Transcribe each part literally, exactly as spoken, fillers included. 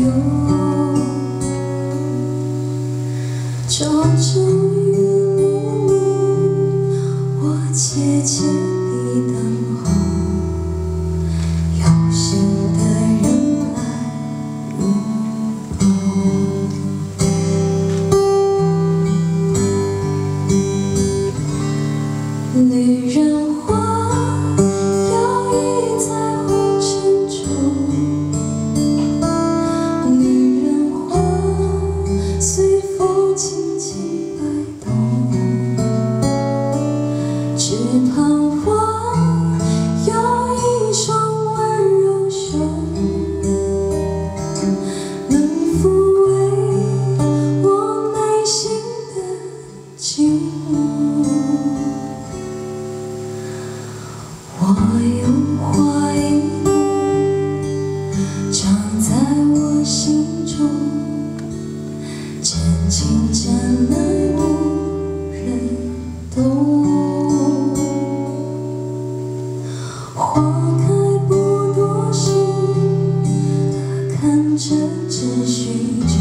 有，朝朝月落，我切切地等候，有心的人来入梦。旅人花摇曳在红尘中，旅人花随风轻轻摆动，只盼望有一双温柔手，能抚慰我内心的寂寞。我有花一朵，长在我心中，真情真爱无人懂。花开不多时，它看着只许着，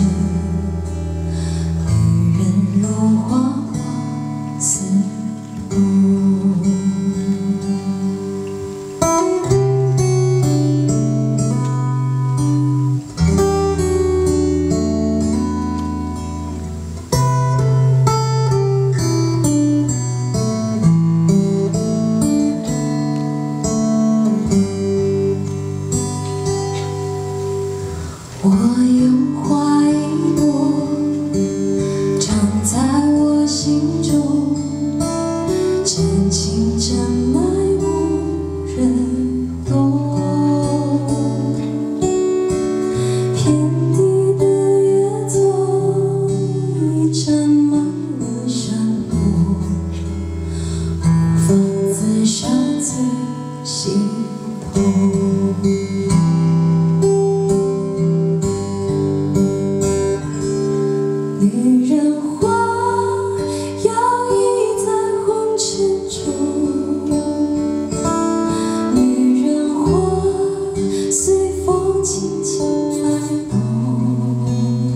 旅人如花花似梦。我有花一朵，长在我心中，真情真爱无人懂。遍地的野草已沾满了山坡，无法自伤最心痛。旅人花摇曳在红尘中，旅人花随风轻轻摆动，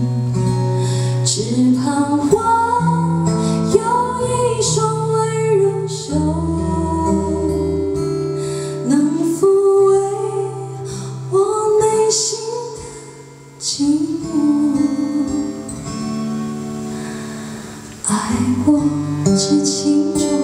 只盼望有一双温柔手，能抚慰我内心的寂寞。爱过知情重。